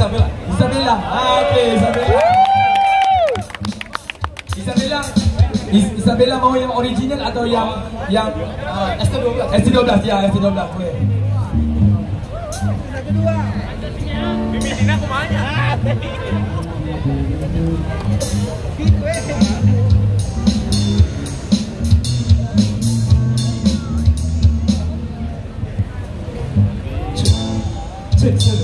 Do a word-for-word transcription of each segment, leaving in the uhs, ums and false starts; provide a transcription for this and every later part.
Isabella. Isabella. Ah, oke, okay, Isabella. Isabella. Is Isabella mau yang original atau yang yang uh, S T dua belas? S T dua belas ya, S T dua belas. Boleh. Kedua. Bimbing aku mana? Cek, cek.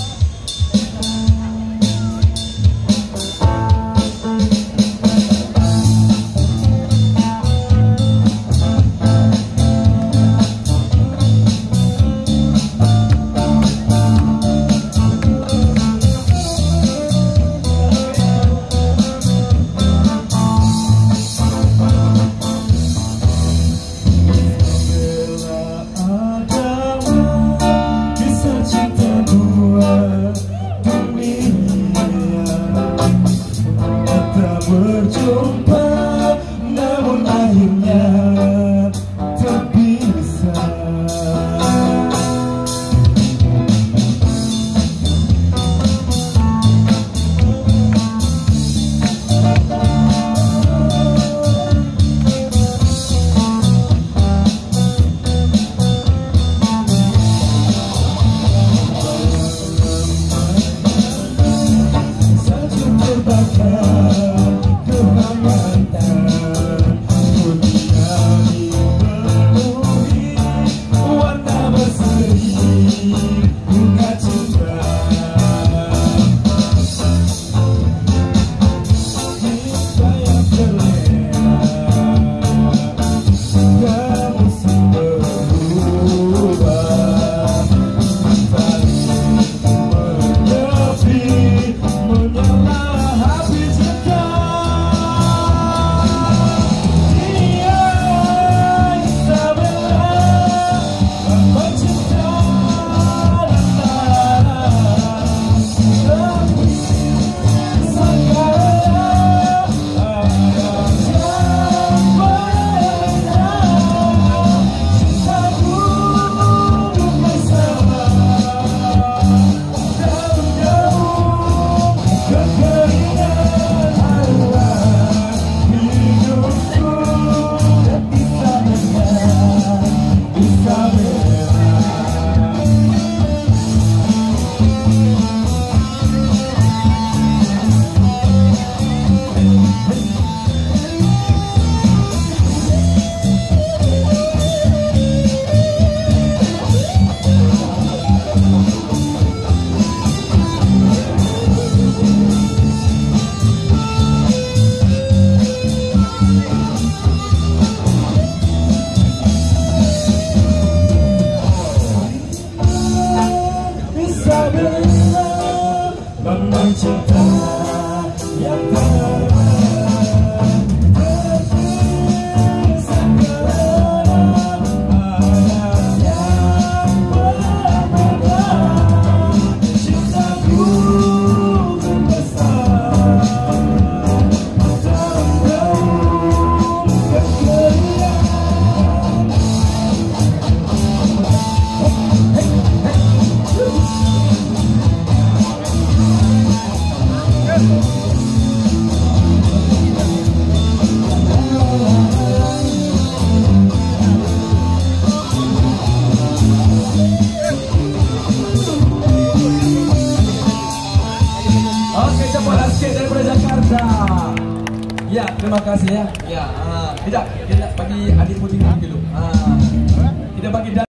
Berjumpa, namun akhirnya terpisah. Salju terbakar. Memang cinta yang ya, terima kasih ya. Ya, uh, tidak, tidak bagi adik putih dulu. Uh, tidak bagi